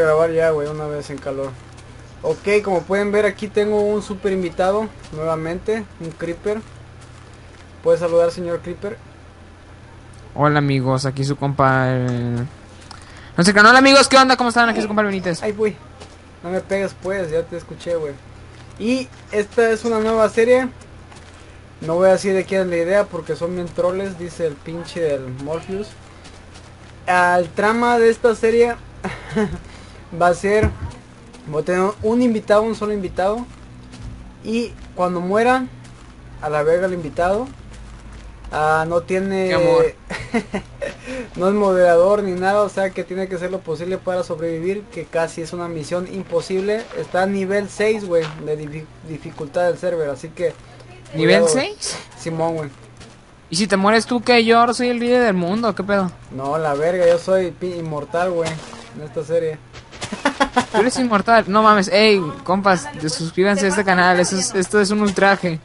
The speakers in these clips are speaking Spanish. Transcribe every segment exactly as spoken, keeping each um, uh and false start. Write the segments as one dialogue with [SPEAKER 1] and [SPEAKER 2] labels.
[SPEAKER 1] grabar ya, güey, una vez en calor. Ok, como pueden ver aquí tengo un super invitado nuevamente, un Creeper. ¿Puede saludar, señor Creeper?
[SPEAKER 2] Hola amigos, aquí su compa el... No sé, canal amigos, ¿qué onda? ¿Cómo están? Aquí su compa el Benítez.
[SPEAKER 1] Ay, güey, no me pegas pues, ya te escuché, güey. Y esta es una nueva serie. No voy a decir de quién es la idea porque son bien troles, dice el pinche del Morpheus. El trama de esta serie va a ser... Voy a tener un invitado, un solo invitado. Y cuando muera, a la verga el invitado. Uh, no tiene...
[SPEAKER 2] Qué amor.
[SPEAKER 1] No es moderador ni nada, o sea que tiene que hacer lo posible para sobrevivir, que casi es una misión imposible. Está a nivel seis, güey, de di dificultad del server, así que...
[SPEAKER 2] ¿Nivel seis?
[SPEAKER 1] Simón, güey.
[SPEAKER 2] ¿Y si te mueres tú, que yo ahora soy el líder del mundo? ¿Qué pedo?
[SPEAKER 1] No, la verga, yo soy inmortal, güey, en esta serie.
[SPEAKER 2] Tú eres inmortal. No mames, ey, compas, suscríbanse a este canal, eso es, esto es un ultraje.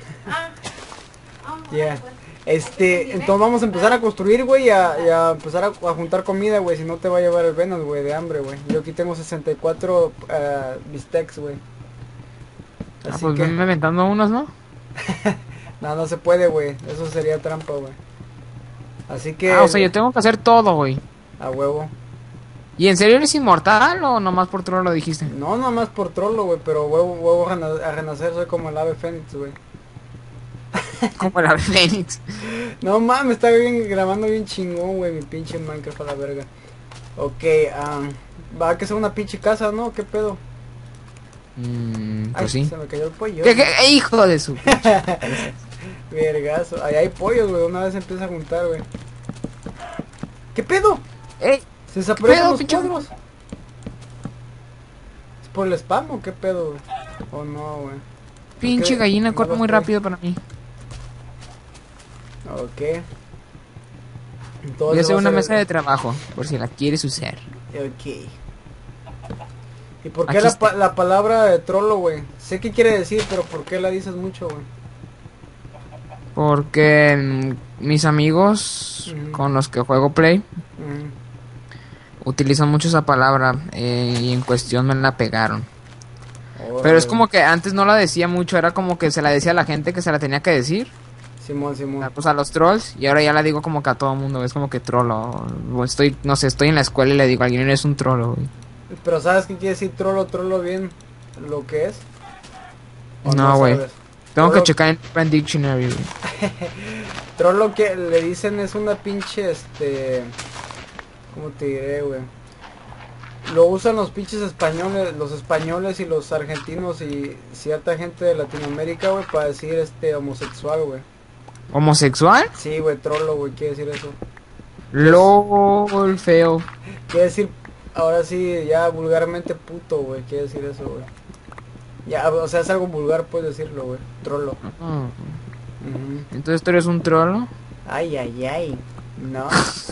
[SPEAKER 1] Yeah. Este, entonces vamos a empezar a construir, güey, y a, y a empezar a, a juntar comida, güey, si no te va a llevar el Venom, güey, de hambre, güey. Yo aquí tengo sesenta y cuatro uh, bistecs, güey.
[SPEAKER 2] Ah, pues que... me aventando unos, ¿no?
[SPEAKER 1] No, no se puede, güey, eso sería trampa, güey. Así que...
[SPEAKER 2] Ah, o sea, yo tengo que hacer todo, güey.
[SPEAKER 1] A huevo.
[SPEAKER 2] ¿Y en serio eres inmortal o nomás por troll lo dijiste?
[SPEAKER 1] No, nomás por trollo, güey, pero huevo, huevo a, a renacer, soy como el ave fénix, güey.
[SPEAKER 2] Como el ave fénix.
[SPEAKER 1] No mames, está bien grabando bien chingón, güey, mi pinche Minecraft a la verga. Ok, um, va a que ser una pinche casa, ¿no? ¿Qué pedo?
[SPEAKER 2] Mm, pues
[SPEAKER 1] Ay,
[SPEAKER 2] sí.
[SPEAKER 1] Se me cayó el pollo.
[SPEAKER 2] ¿Qué, qué? ¡Eh, hijo de su pinche!
[SPEAKER 1] Vergazo. Ahí hay pollos, güey, una vez empieza a juntar, güey. ¿Qué pedo?
[SPEAKER 2] ¡Ey!
[SPEAKER 1] Se desaparecen los
[SPEAKER 2] pinche?
[SPEAKER 1] cuadros. ¿Es por el spam o qué pedo, güey? O no, güey.
[SPEAKER 2] Pinche gallina,
[SPEAKER 1] no
[SPEAKER 2] corre muy
[SPEAKER 1] estoy...
[SPEAKER 2] rápido para mí.
[SPEAKER 1] Ok. Entonces
[SPEAKER 2] voy a hacer una
[SPEAKER 1] ser...
[SPEAKER 2] mesa de trabajo, por si la quieres usar.
[SPEAKER 1] Ok. ¿Y por qué la, pa la palabra de trollo, güey? Sé qué quiere decir, pero ¿por qué la dices mucho, güey?
[SPEAKER 2] Porque mm, mis amigos uh-huh. con los que juego Play uh-huh. utilizan mucho esa palabra eh, y en cuestión me la pegaron. Oh, pero es como que antes no la decía mucho, era como que se la decía a la gente que se la tenía que decir.
[SPEAKER 1] Simón, Simón.
[SPEAKER 2] Pues a los trolls, y ahora ya la digo como que a todo el mundo, es como que trollo. Estoy, no sé, estoy en la escuela y le digo a alguien, eres un trollo, güey.
[SPEAKER 1] Pero ¿sabes qué quiere decir trollo, trollo bien? ¿Lo que es?
[SPEAKER 2] No, güey. No tengo trollo... que checar en Open Dictionary, güey.
[SPEAKER 1] Trollo que le dicen es una pinche, este... ¿Cómo te diré, güey? Lo usan los pinches españoles, los españoles y los argentinos y cierta gente de Latinoamérica, güey, para decir, este, homosexual, güey.
[SPEAKER 2] ¿Homosexual?
[SPEAKER 1] Sí, güey, trollo, güey, quiere decir eso.
[SPEAKER 2] LOL, feo.
[SPEAKER 1] Quiere decir, ahora sí, ya vulgarmente puto, güey, quiere decir eso, güey. Ya, o sea, es algo vulgar, puedes decirlo, güey, trollo.
[SPEAKER 2] Uh-huh.
[SPEAKER 1] Uh-huh.
[SPEAKER 2] Entonces, ¿tú eres un trollo?
[SPEAKER 1] Ay, ay, ay, no.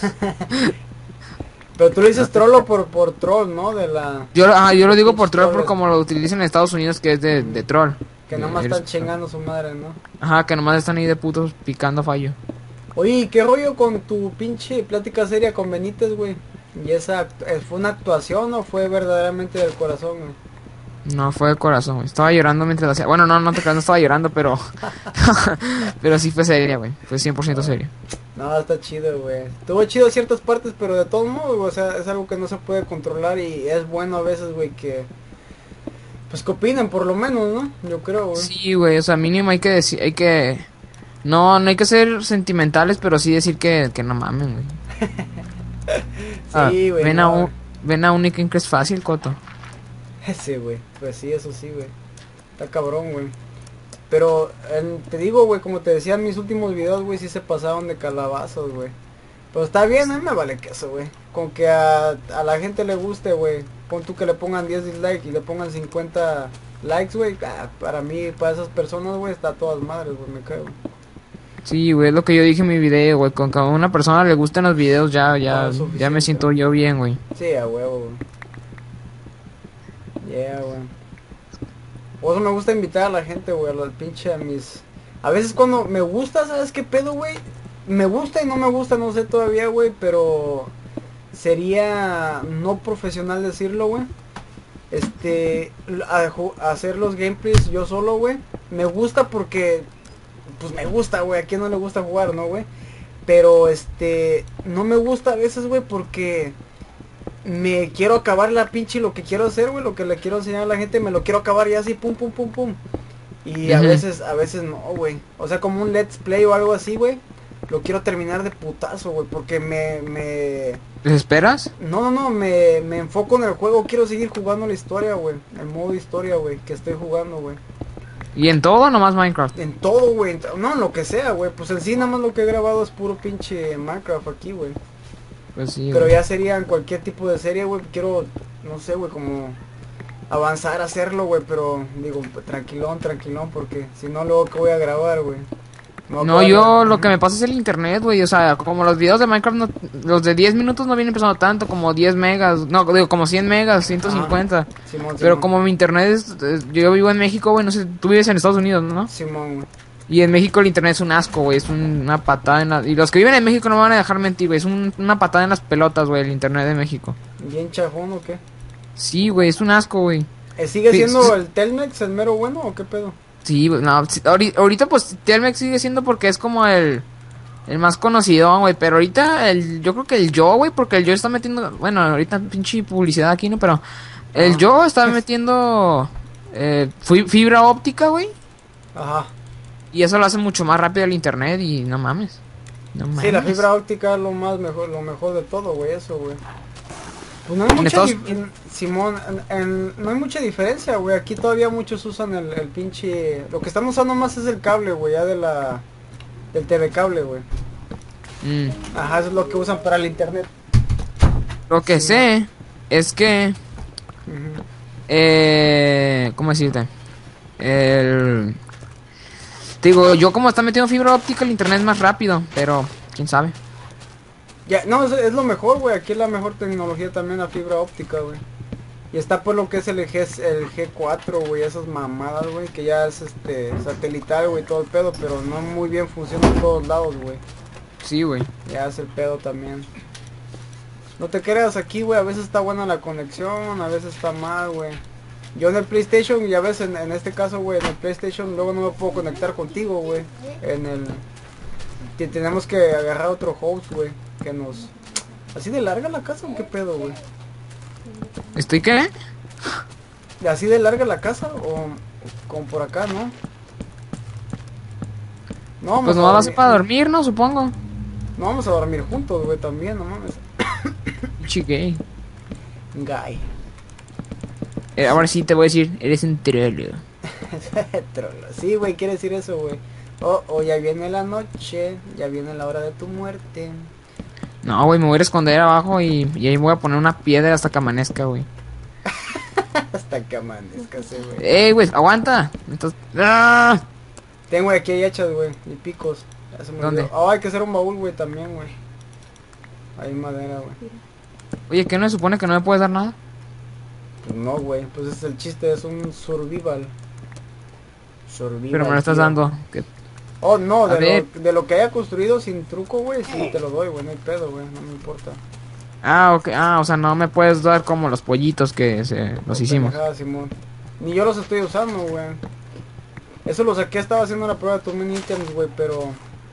[SPEAKER 1] Pero tú le dices trollo por, por troll, ¿no? De la...
[SPEAKER 2] Yo, ah, yo lo digo por troll por como lo utilizan en Estados Unidos, que es de, de troll.
[SPEAKER 1] Que nomás están chingando su madre, ¿no?
[SPEAKER 2] Ajá, que nomás están ahí de putos picando fallo.
[SPEAKER 1] Oye, ¿qué rollo con tu pinche plática seria con Benítez, güey? ¿Y esa fue una actuación o fue verdaderamente del corazón, güey?
[SPEAKER 2] No, fue de corazón, güey. Estaba llorando mientras hacía... Bueno, no, no te creas, no estaba llorando, pero... pero sí fue seria, güey. Fue cien por ciento serio.
[SPEAKER 1] No, está chido, güey. Estuvo chido ciertas partes, pero de todos modos, o sea, es algo que no se puede controlar y es bueno a veces, güey, que... Pues que opinen, por lo menos, ¿no? Yo creo, güey.
[SPEAKER 2] Sí, güey, o sea, mínimo hay que decir... Hay que... No, no hay que ser sentimentales, pero sí decir que, que no mamen, güey.
[SPEAKER 1] Sí, güey.
[SPEAKER 2] Ah, ven,
[SPEAKER 1] no,
[SPEAKER 2] a un, ven a un y que es fácil, coto.
[SPEAKER 1] Sí, güey. Pues sí, eso sí, güey. Está cabrón, güey. Pero, eh, te digo, güey, como te decía en mis últimos videos, güey, sí se pasaron de calabazos, güey. Pero está bien, a mí me vale queso, güey. Con que a, a la gente le guste, güey. Pon tú que le pongan diez dislikes y le pongan cincuenta likes, güey. Ah, para mí, para esas personas, güey, está a todas madres, güey, me creo.
[SPEAKER 2] Sí, güey, es lo que yo dije en mi video, güey. Con que a una persona le gusten los videos, ya, ya, no, ya me siento yo bien, güey.
[SPEAKER 1] Sí, a huevo, güey. Yeah, güey. Por eso me gusta invitar a la gente, güey, a los pinche a mis... A veces cuando me gusta, ¿sabes qué pedo, güey? Me gusta y no me gusta, no sé todavía, güey, pero... sería no profesional decirlo, güey. Este, a, a hacer los gameplays yo solo, güey. Me gusta porque, pues me gusta, güey. A quién no le gusta jugar, ¿no, güey? Pero, este, no me gusta a veces, güey, porque me quiero acabar la pinche lo que quiero hacer, güey. Lo que le quiero enseñar a la gente, me lo quiero acabar ya así, pum, pum, pum, pum. Y a
[SPEAKER 2] Ujú.
[SPEAKER 1] veces, a veces no, güey. O sea, como un let's play o algo así, güey. Lo quiero terminar de putazo, güey. Porque me, me...
[SPEAKER 2] ¿Desesperas?
[SPEAKER 1] No, no, no, me, me enfoco en el juego. Quiero seguir jugando la historia, güey. El modo historia, güey, que estoy jugando, güey.
[SPEAKER 2] ¿Y en todo o nomás Minecraft?
[SPEAKER 1] En todo, güey. en to- No, en lo que sea, güey. Pues en sí nada más lo que he grabado es puro pinche Minecraft aquí, güey.
[SPEAKER 2] Pues sí,
[SPEAKER 1] Pero
[SPEAKER 2] güey.
[SPEAKER 1] ya sería en cualquier tipo de serie, güey. Quiero, no sé, güey, como avanzar a hacerlo, güey. Pero digo, pues, tranquilón, tranquilón. Porque si no, luego que voy a grabar, güey. Me voy a
[SPEAKER 2] No,
[SPEAKER 1] acabar
[SPEAKER 2] yo
[SPEAKER 1] la-
[SPEAKER 2] lo que me pasa es el internet, güey. O sea, como los videos de Minecraft, no- los de diez minutos no vienen pesando tanto, como diez megas. No, digo, como cien megas, ciento cincuenta.
[SPEAKER 1] Simón,
[SPEAKER 2] Pero
[SPEAKER 1] Simón.
[SPEAKER 2] como mi internet es, es- yo vivo en México, güey, no sé, tú vives en Estados Unidos, ¿no?
[SPEAKER 1] Simón, güey.
[SPEAKER 2] Y en México el internet es un asco, güey, es un- una patada en la... Y los que viven en México no me van a dejar mentir, güey, es un- una patada en las pelotas, güey, el internet de México.
[SPEAKER 1] ¿Bien chafón o qué?
[SPEAKER 2] Sí, güey, es un asco, güey.
[SPEAKER 1] Eh, ¿Sigue
[SPEAKER 2] Sí,
[SPEAKER 1] siendo
[SPEAKER 2] sí.
[SPEAKER 1] el Telmex el mero bueno o qué pedo?
[SPEAKER 2] Sí, güey, no, sí, ahori- ahorita pues Telmex sigue siendo porque es como el... El más conocido, güey, pero ahorita el, yo creo que el Yo, güey, porque el Yo está metiendo, bueno, ahorita pinche publicidad aquí, ¿no? Pero el
[SPEAKER 1] Ah.
[SPEAKER 2] Yo está metiendo eh, fi- fibra óptica, güey,
[SPEAKER 1] Ajá.
[SPEAKER 2] y eso lo hace mucho más rápido el internet y no mames. No mames.
[SPEAKER 1] Sí, la fibra óptica es lo más mejor, lo mejor de todo, güey, eso, güey. Pues no hay
[SPEAKER 2] En
[SPEAKER 1] mucha
[SPEAKER 2] Estados-
[SPEAKER 1] dif- en- Simón, en- en- no hay mucha diferencia, güey. Aquí todavía muchos usan el, el pinche, lo que están usando más es el cable, güey, ya de la del T V cable, güey.
[SPEAKER 2] Mm,
[SPEAKER 1] Ajá, eso es lo que usan para el internet.
[SPEAKER 2] Lo que
[SPEAKER 1] Sí,
[SPEAKER 2] sé es que,
[SPEAKER 1] Ujú.
[SPEAKER 2] eh, ¿cómo decirte? El, te digo, yo como está metiendo fibra óptica el internet es más rápido, pero quién sabe.
[SPEAKER 1] Ya, no, es, es lo mejor, güey. Aquí es la mejor tecnología también, la fibra óptica, güey. Y está por lo que es el G, el G cuatro, güey, esas mamadas, güey, que ya es este satelital, güey, todo el pedo, pero no muy bien funciona en todos lados, güey.
[SPEAKER 2] Sí, güey.
[SPEAKER 1] Ya es el pedo también. No te creas aquí, güey, a veces está buena la conexión, a veces está mal, güey. Yo en el PlayStation, ya ves, en, en este caso, güey, en el PlayStation luego no me puedo conectar contigo, güey. En el... que tenemos que agarrar otro host, güey, que nos... ¿Así de larga la casa o qué pedo, güey?
[SPEAKER 2] ¿Estoy qué?
[SPEAKER 1] ¿Así de larga la casa o como por acá, no? No vamos
[SPEAKER 2] Pues
[SPEAKER 1] a
[SPEAKER 2] no vas
[SPEAKER 1] dormir-
[SPEAKER 2] para dormir, ¿no? Supongo.
[SPEAKER 1] No vamos a dormir juntos, güey, también, no mames.
[SPEAKER 2] Pinche gay.
[SPEAKER 1] Guy.
[SPEAKER 2] Eh, ahora sí te voy a decir, eres un trolo.
[SPEAKER 1] Trolo. Sí, güey, quiere decir eso, güey. Oh, oh, ya viene la noche, ya viene la hora de tu muerte.
[SPEAKER 2] No, güey, me voy a ir a esconder abajo y, y ahí voy a poner una piedra hasta que amanezca, güey.
[SPEAKER 1] Hasta que amanezca ese, güey.
[SPEAKER 2] ¡Ey, güey! ¡Aguanta! Entonces... ¡Ah!
[SPEAKER 1] Tengo aquí hay hachas, güey, y picos. Ya se me
[SPEAKER 2] ¿Dónde?
[SPEAKER 1] olvidó. Oh, hay que hacer un baúl, güey, también, güey. Hay madera, güey.
[SPEAKER 2] Oye, ¿qué no se supone que no me puedes dar nada?
[SPEAKER 1] Pues no, güey, pues es el chiste, es un survival. Survival.
[SPEAKER 2] Pero me lo estás
[SPEAKER 1] tío.
[SPEAKER 2] dando. ¿Qué?
[SPEAKER 1] Oh, no,
[SPEAKER 2] A
[SPEAKER 1] de
[SPEAKER 2] ver.
[SPEAKER 1] lo, de lo que haya construido sin truco, güey, sí te lo doy, güey, no hay pedo, güey, no me importa.
[SPEAKER 2] Ah, ok. Ah, o sea, no me puedes dar como los pollitos que se, los hicimos.
[SPEAKER 1] Pendejada, Simón. Ni yo los estoy usando, güey. Eso lo saqué, estaba haciendo la prueba de tu mini items, güey, pero...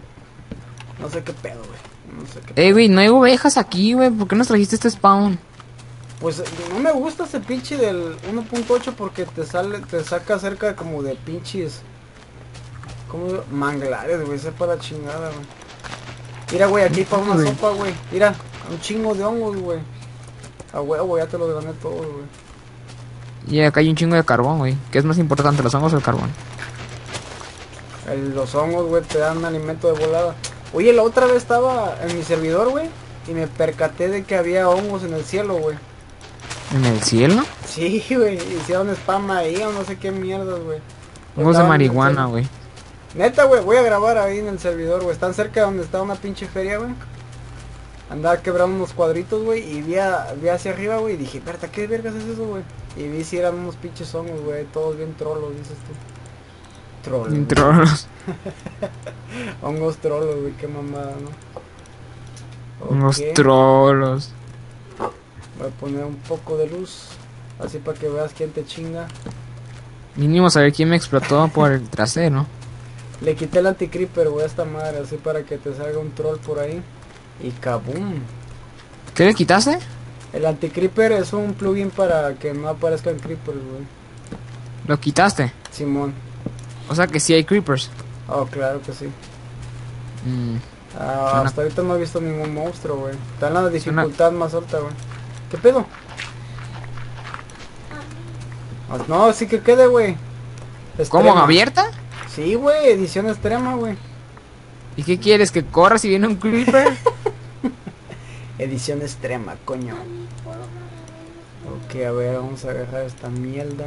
[SPEAKER 1] No sé qué pedo, güey. No sé qué
[SPEAKER 2] Ey, güey, no hay ovejas aquí, güey. ¿Por qué nos trajiste este spawn?
[SPEAKER 1] Pues no me gusta ese pinche del uno punto ocho porque te sale, te saca cerca como de pinches... Como manglares, güey, sepa la chingada, güey. Mira, güey, aquí para una
[SPEAKER 2] Güey.
[SPEAKER 1] sopa, güey. Mira, un chingo de hongos, güey. A huevo, ya te los gané todos, güey.
[SPEAKER 2] Y acá hay un chingo de carbón, güey. ¿Qué es más importante, los hongos o el carbón?
[SPEAKER 1] El- los hongos, güey, te dan alimento de volada. Oye, la otra vez estaba en mi servidor, güey, y me percaté de que había hongos en el cielo, güey.
[SPEAKER 2] ¿En el cielo?
[SPEAKER 1] Sí, güey, hicieron spam ahí o no sé qué mierdas, güey.
[SPEAKER 2] Hongos de
[SPEAKER 1] Estaban en el
[SPEAKER 2] marihuana,
[SPEAKER 1] ser-
[SPEAKER 2] güey.
[SPEAKER 1] Neta, güey, voy a grabar ahí en el servidor, güey. Están cerca de donde está una pinche feria, güey. Andaba quebrando unos cuadritos, güey, y vi, a- vi hacia arriba, güey, y dije, Berta, ¿qué vergas es eso, güey? Y vi si eran unos pinches hongos, güey, todos bien trolos, dices tú. Trolos. güey.
[SPEAKER 2] Trolos.
[SPEAKER 1] Hongos trolos, güey, qué mamada, ¿no?
[SPEAKER 2] Unos
[SPEAKER 1] Ok.
[SPEAKER 2] trolos.
[SPEAKER 1] Voy a poner un poco de luz. Así para que veas quién te chinga.
[SPEAKER 2] Mínimo saber quién me explotó por el trasero.
[SPEAKER 1] Le quité el anti-creeper, güey, a esta madre. Así para que te salga un troll por ahí. Y kaboom.
[SPEAKER 2] ¿Qué le quitaste?
[SPEAKER 1] El anti-creeper es un plugin para que no aparezcan creepers, güey.
[SPEAKER 2] ¿Lo quitaste?
[SPEAKER 1] Simón.
[SPEAKER 2] O sea que sí hay creepers.
[SPEAKER 1] Oh, claro que sí.
[SPEAKER 2] Mm,
[SPEAKER 1] Ah,
[SPEAKER 2] Suena-
[SPEAKER 1] hasta ahorita no he visto ningún monstruo, güey. Está en la
[SPEAKER 2] Suena-
[SPEAKER 1] dificultad más alta, güey. ¿Qué pedo? Ah, no, sí que quede, güey.
[SPEAKER 2] ¿Cómo?
[SPEAKER 1] Extrema.
[SPEAKER 2] ¿Abierta?
[SPEAKER 1] Sí, güey, edición extrema, güey.
[SPEAKER 2] ¿Y qué quieres? ¿Que corra si viene un creeper?
[SPEAKER 1] Edición extrema, coño. Ok, a ver, vamos a agarrar esta mierda.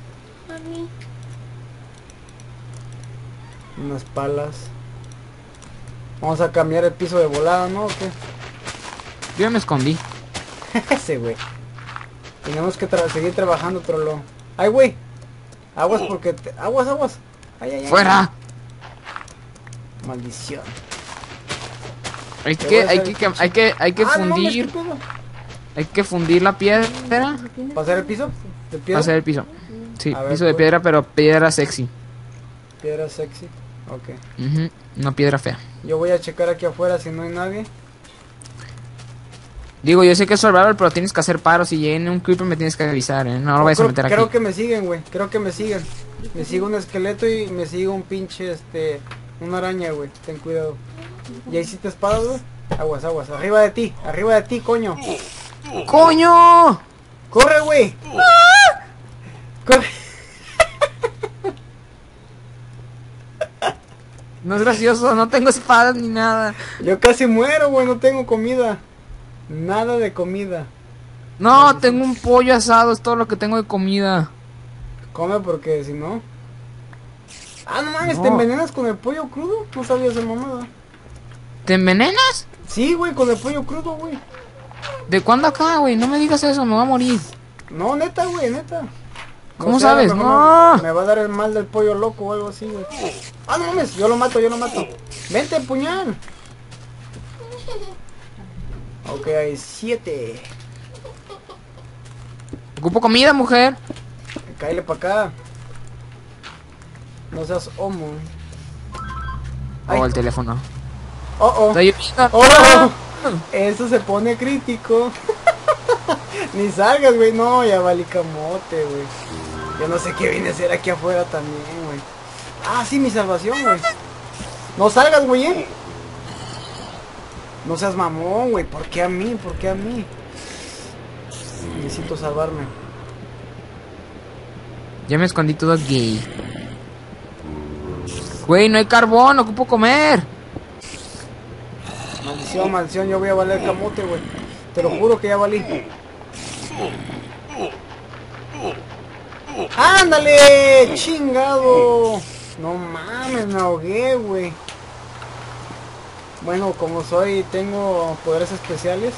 [SPEAKER 1] Unas palas. Vamos a cambiar el piso de volada, ¿no? ¿O qué?
[SPEAKER 2] Yo ya me escondí.
[SPEAKER 1] Ese, güey. Tenemos que tra seguir trabajando, trolo. ¡Ay, güey! Aguas porque... Te... Aguas, aguas. Ay, ay, ay.
[SPEAKER 2] ¡Fuera!
[SPEAKER 1] Maldición.
[SPEAKER 2] Hay
[SPEAKER 1] Te
[SPEAKER 2] que,
[SPEAKER 1] voy a
[SPEAKER 2] hay
[SPEAKER 1] hacer
[SPEAKER 2] que,
[SPEAKER 1] el
[SPEAKER 2] hay que, hay que
[SPEAKER 1] Ah, no mames,
[SPEAKER 2] fundir,
[SPEAKER 1] ¿qué pedo?
[SPEAKER 2] hay que fundir la piedra
[SPEAKER 1] ¿Pasar el piso? ¿De
[SPEAKER 2] para
[SPEAKER 1] piedra?
[SPEAKER 2] hacer el piso. Sí,
[SPEAKER 1] A ver,
[SPEAKER 2] piso de
[SPEAKER 1] pues.
[SPEAKER 2] piedra, pero piedra sexy.
[SPEAKER 1] Piedra sexy. Ok.
[SPEAKER 2] Ujú, no piedra fea.
[SPEAKER 1] Yo voy a checar aquí afuera si no hay nadie.
[SPEAKER 2] Digo, yo sé que es survival, pero tienes que hacer paro. Si viene un creeper me tienes que avisar, ¿eh? No lo vayas a
[SPEAKER 1] creo,
[SPEAKER 2] meter aquí.
[SPEAKER 1] creo que me siguen, güey. Creo que me siguen. Me sigue un esqueleto y me sigue un pinche, este... Una araña, güey. Ten cuidado. ¿Ya hiciste espadas, güey? Aguas, aguas. Arriba de ti. Arriba de ti, coño.
[SPEAKER 2] ¡Coño!
[SPEAKER 1] ¡Corre, güey! ¡Corre!
[SPEAKER 2] No es gracioso, no tengo espadas ni nada.
[SPEAKER 1] Yo casi muero, güey. No tengo comida. Nada de comida.
[SPEAKER 2] No, tengo un pollo asado, es todo lo que tengo de comida.
[SPEAKER 1] Come porque si no... Ah, no mames,
[SPEAKER 2] No.
[SPEAKER 1] ¿te envenenas con el pollo crudo? No sabía esa mamada.
[SPEAKER 2] ¿Te envenenas?
[SPEAKER 1] Sí, güey, con el pollo crudo, güey.
[SPEAKER 2] ¿De cuándo acá, güey? No me digas eso, me voy a morir.
[SPEAKER 1] No, neta, güey, neta.
[SPEAKER 2] ¿Cómo
[SPEAKER 1] sé, a lo
[SPEAKER 2] sabes?
[SPEAKER 1] mejor
[SPEAKER 2] No.
[SPEAKER 1] Me, me va a dar el mal del pollo loco o algo así, güey. Ah, no mames, yo lo mato, yo lo mato. Vente, puñal. Ok, hay siete.
[SPEAKER 2] Ocupo comida, mujer.
[SPEAKER 1] Cáele pa' acá. No seas homo. Ay.
[SPEAKER 2] Oh, el teléfono.
[SPEAKER 1] Oh, oh.
[SPEAKER 2] Está lloviendo.
[SPEAKER 1] Oh, eso se pone crítico. Ni salgas, güey. No, ya valí camote, güey. Yo no sé qué viene a hacer aquí afuera también, güey. Ah, sí, mi salvación, güey. No salgas, güey, eh. No seas mamón, güey. ¿Por qué a mí? ¿Por qué a mí? Necesito salvarme.
[SPEAKER 2] Ya me escondí todo gay. Güey, no hay carbón, ocupo comer.
[SPEAKER 1] Maldición, maldición. Yo voy a valer camote, güey. Te lo juro que ya valí. ¡Ándale! ¡Chingado! No mames, me ahogué, güey. Bueno, como soy, tengo poderes especiales.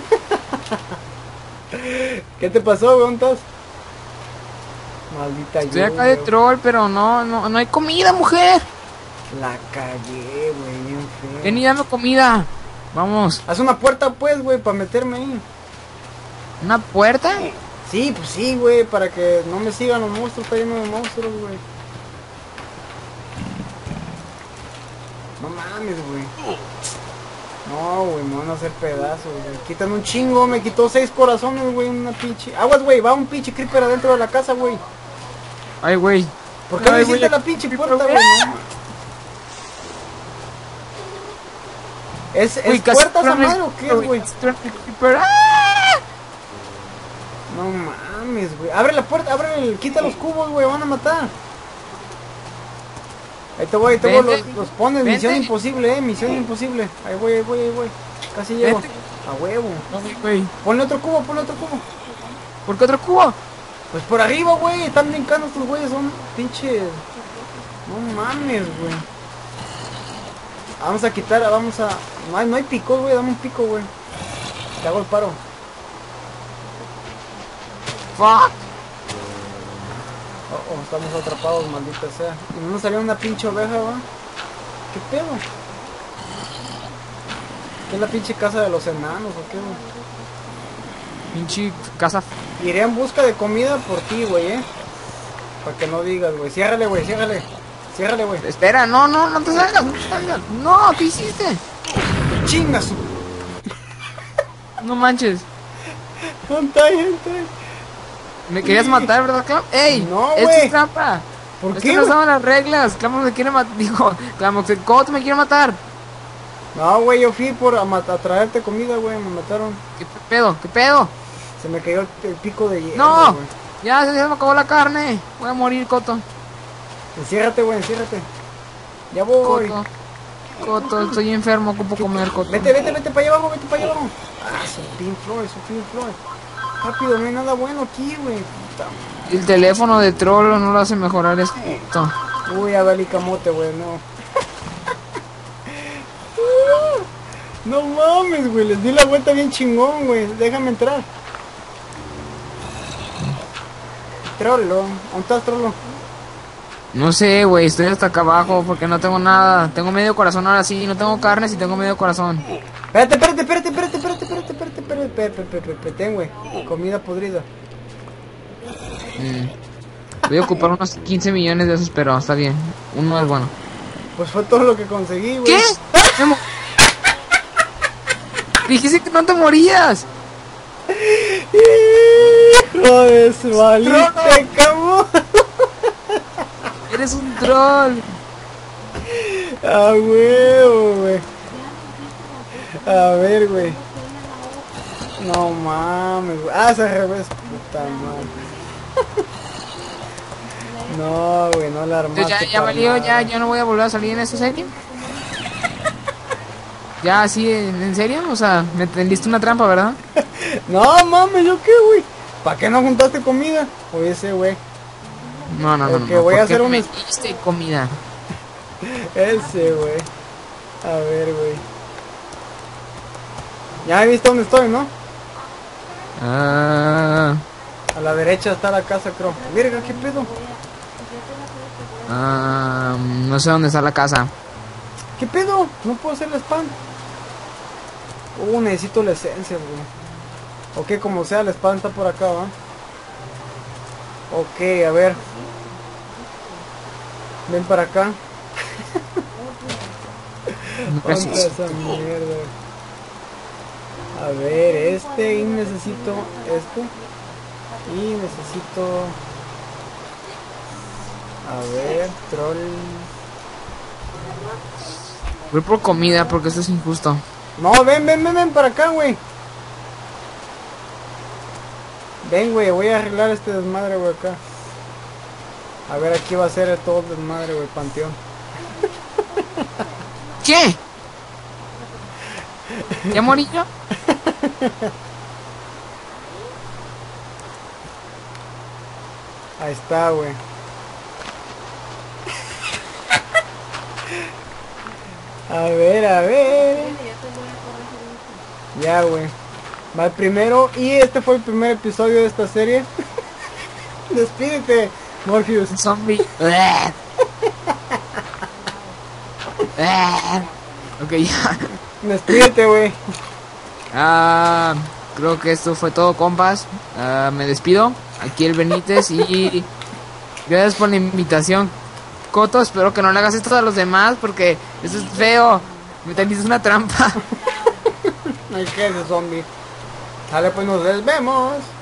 [SPEAKER 1] ¿Qué te pasó, güey? ¿Dónde estás? Maldita
[SPEAKER 2] Estoy
[SPEAKER 1] yo,
[SPEAKER 2] acá de
[SPEAKER 1] güey.
[SPEAKER 2] troll, pero no, no, no hay comida, mujer.
[SPEAKER 1] La cagué, güey, bien feo.
[SPEAKER 2] Ven y dame comida. Vamos.
[SPEAKER 1] Haz una puerta, pues, güey, para meterme ahí.
[SPEAKER 2] ¿Una puerta?
[SPEAKER 1] Sí, pues sí, güey, para que no me sigan los monstruos, está lleno de monstruos, güey. No mames, güey. No, güey, me van a hacer pedazos, güey. Quitan un chingo, me quitó seis corazones, güey, una pinche... Aguas, güey, va un pinche creeper adentro de la casa, güey.
[SPEAKER 2] Ay, güey.
[SPEAKER 1] ¿Por qué no
[SPEAKER 2] Ay,
[SPEAKER 1] hiciste
[SPEAKER 2] güey,
[SPEAKER 1] la pinche puerta, güey? No, ma- ¿Es,
[SPEAKER 2] Güey,
[SPEAKER 1] es
[SPEAKER 2] casi
[SPEAKER 1] puerta esa
[SPEAKER 2] truena el
[SPEAKER 1] madre o qué,
[SPEAKER 2] creeper,
[SPEAKER 1] güey?
[SPEAKER 2] casi truena el creeper. ¡Ah!
[SPEAKER 1] No mames, güey. Abre la puerta, abre el... Quita los cubos, güey, van a matar. Ahí te voy, ahí te voy,
[SPEAKER 2] Vente.
[SPEAKER 1] los, los pones,
[SPEAKER 2] Vente.
[SPEAKER 1] misión imposible, eh, misión imposible. Ahí voy, ahí voy, ahí voy. Casi llego.
[SPEAKER 2] Vente.
[SPEAKER 1] A huevo.
[SPEAKER 2] No, güey.
[SPEAKER 1] Ponle otro cubo, ponle otro cubo.
[SPEAKER 2] ¿Por qué otro cubo?
[SPEAKER 1] Pues por arriba, güey. Están brincando estos güeyes, son pinches. No mames, güey. Vamos a quitar, vamos a. No hay, no hay pico, güey. Dame un pico, güey. Te hago el paro.
[SPEAKER 2] Fuck.
[SPEAKER 1] Oh, oh, estamos atrapados, maldita sea. Y no nos salió una pinche oveja, ¿va? ¿Qué pedo? ¿Qué es la pinche casa de los enanos o qué, güey?
[SPEAKER 2] Pinche casa.
[SPEAKER 1] Iré en busca de comida por ti, güey, eh. Para que no digas, güey. Ciérrale, güey, ciérrale. Ciérrale, güey.
[SPEAKER 2] Espera, no, no, no te salgas, no te salgas. No, ¿qué hiciste?
[SPEAKER 1] Chingas.
[SPEAKER 2] No manches.
[SPEAKER 1] Gente, gente.
[SPEAKER 2] Me querías matar, ¿verdad, Clam? ¡Ey!
[SPEAKER 1] No,
[SPEAKER 2] esto
[SPEAKER 1] güey.
[SPEAKER 2] es trampa.
[SPEAKER 1] ¿Por
[SPEAKER 2] Esto
[SPEAKER 1] qué,
[SPEAKER 2] no
[SPEAKER 1] güey?
[SPEAKER 2] estaban las reglas. Clamo me quiere matar. Dijo, Clamoxecote me quiere matar.
[SPEAKER 1] No, güey, yo fui por a, mat- a traerte comida, güey. Me mataron.
[SPEAKER 2] ¿Qué pedo? ¿Qué pedo?
[SPEAKER 1] Se me cayó el, el pico de hielo,
[SPEAKER 2] ¡No!
[SPEAKER 1] güey.
[SPEAKER 2] Ya se me acabó la carne. Voy a morir, Coto.
[SPEAKER 1] Enciérrate, güey, enciérrate. Ya voy.
[SPEAKER 2] Coto. Coto, estoy enfermo, ocupo comer, Coto.
[SPEAKER 1] Vete, vete, vete para allá abajo, vete para allá abajo. Ah, su Pink Floyd, su Pink Floyd. Rápido, no hay nada bueno aquí, güey. Puta
[SPEAKER 2] El teléfono de trollo no lo hace mejorar esto.
[SPEAKER 1] madre. Uy, a ver, y camote, güey, no. No mames, güey, les di la vuelta bien chingón, güey. Déjame entrar. Trollo, ¿dónde estás, Trollo?
[SPEAKER 2] No sé, güey, estoy hasta acá abajo porque no tengo nada. Tengo medio corazón ahora sí, no tengo carne, sí tengo medio corazón.
[SPEAKER 1] Espérate, espérate, espérate, espérate, espérate, espérate, espérate, espérate, espérate, espérate, espérate, ten, güey. Comida podrida.
[SPEAKER 2] Mm. Voy a ocupar unos quince millones de esos, pero está bien. Uno es bueno.
[SPEAKER 1] Pues fue todo lo que conseguí, güey.
[SPEAKER 2] ¿Qué? Me mo- Dijiste que no te morías.
[SPEAKER 1] Hijo de su valiste, camo.
[SPEAKER 2] Eres un troll.
[SPEAKER 1] A huevo, güey. A ver, güey. No mames, güey. Ah, es al revés, puta madre. No, güey, no la armaste.
[SPEAKER 2] Entonces ya, ya
[SPEAKER 1] para
[SPEAKER 2] valió,
[SPEAKER 1] nada.
[SPEAKER 2] ya, ya no voy a volver a salir en esta serie. Ya, así, en, en serio, o sea, me tendiste una trampa, ¿verdad?
[SPEAKER 1] No mames, ¿yo qué, güey? ¿Para qué no juntaste comida? Oye, ese, güey.
[SPEAKER 2] No, no, no,
[SPEAKER 1] Ok,
[SPEAKER 2] no.
[SPEAKER 1] voy a
[SPEAKER 2] ¿Por
[SPEAKER 1] hacer
[SPEAKER 2] qué
[SPEAKER 1] un-
[SPEAKER 2] me diste comida?
[SPEAKER 1] Ese, güey. A ver, güey. Ya he visto dónde estoy, ¿no?
[SPEAKER 2] Ah,
[SPEAKER 1] A la derecha está la casa, creo. Verga, ¿qué pedo?
[SPEAKER 2] ah, no sé dónde está la casa.
[SPEAKER 1] ¿Qué pedo? No puedo hacer el spam. Uh, necesito la esencia, güey. Ok, como sea, el spam está por acá, ¿va? Ok, a ver. Ven para acá. ¿Dónde está
[SPEAKER 2] Gracias.
[SPEAKER 1] esa mierda? A ver, este y necesito este. Y necesito... A ver, troll...
[SPEAKER 2] Voy por comida porque esto es injusto.
[SPEAKER 1] No, ven, ven, ven, ven para acá, güey. Ven, güey, voy a arreglar este desmadre, güey, acá. A ver, aquí va a ser todo el desmadre, güey, panteón.
[SPEAKER 2] ¿Qué? ¿Ya morí yo?
[SPEAKER 1] Ahí está, güey. A ver, a ver. Ya, güey. Va el primero. Y este fue el primer episodio de esta serie. Despídete, Morpheus.
[SPEAKER 2] Zombie. Ok, ya.
[SPEAKER 1] Despídete, güey.
[SPEAKER 2] Ah, creo que esto fue todo, compas. Ah, me despido. Aquí el Benítez y gracias por la invitación, Coto. Espero que no le hagas esto a los demás porque eso es feo. Me tendiste una trampa.
[SPEAKER 1] Ay, qué ese zombie. Dale, pues nos vemos.